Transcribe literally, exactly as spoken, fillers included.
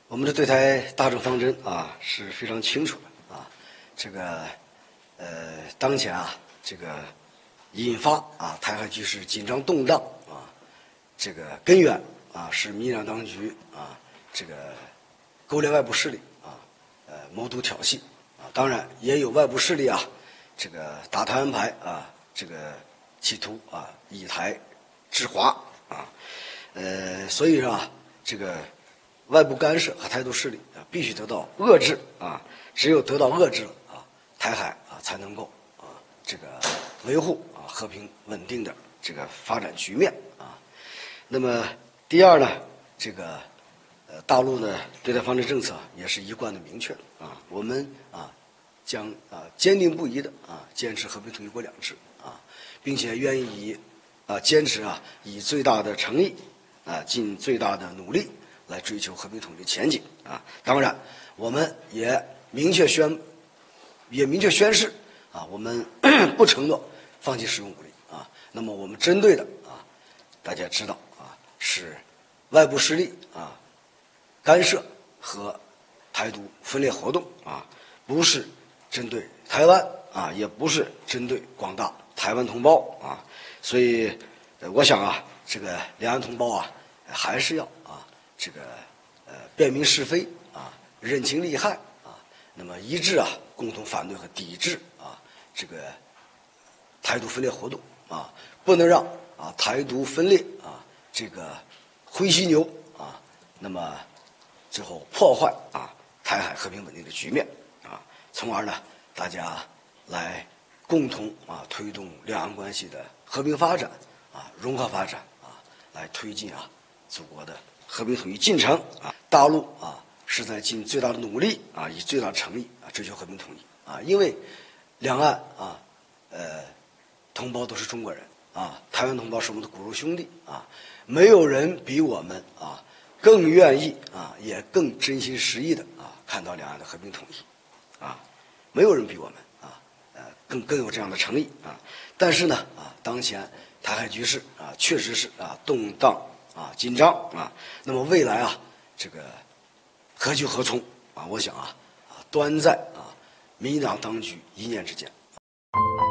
我们的对台大政方针啊是非常清楚的啊，这个呃当前啊这个引发啊台海局势紧张动荡啊，这个根源啊是民进党当局啊这个勾连外部势力啊呃谋独挑衅啊，当然也有外部势力啊这个打台湾牌啊，这个企图啊以台制华啊，呃所以啊这个。外部干涉和台独势力啊，必须得到遏制啊！只有得到遏制了啊，台海啊才能够啊这个维护啊和平稳定的这个发展局面啊。那么第二呢，这个呃大陆的对台防治政策也是一贯的明确啊，我们啊将啊坚定不移的啊坚持和平统一国两制啊，并且愿意以啊坚持啊以最大的诚意啊尽最大的努力。来追求和平统一的前景啊！当然，我们也明确宣，也明确宣誓啊，我们不承诺放弃使用武力啊。那么我们针对的啊，大家知道啊，是外部势力啊干涉和台独分裂活动啊，不是针对台湾啊，也不是针对广大台湾同胞啊。所以，呃、我想啊，这个两岸同胞啊，还是要啊。这个呃辨明是非啊，认清利害啊，那么一致啊，共同反对和抵制啊这个台独分裂活动啊，不能让啊台独分裂啊这个灰犀牛啊，那么最后破坏啊台海和平稳定的局面啊，从而呢大家来共同啊推动两岸关系的和平发展啊融合发展啊，来推进啊祖国的。和平统一进程啊，大陆啊是在尽最大的努力啊，以最大的诚意啊追求和平统一啊，因为两岸啊呃同胞都是中国人啊，台湾同胞是我们的骨肉兄弟啊，没有人比我们啊更愿意啊，也更真心实意的啊看到两岸的和平统一啊，没有人比我们啊呃更更有这样的诚意啊，但是呢啊，当前台海局势啊确实是啊动荡。啊，紧张啊！那么未来啊，这个何去何从啊？我想啊，啊，端在啊民进党当局一念之间。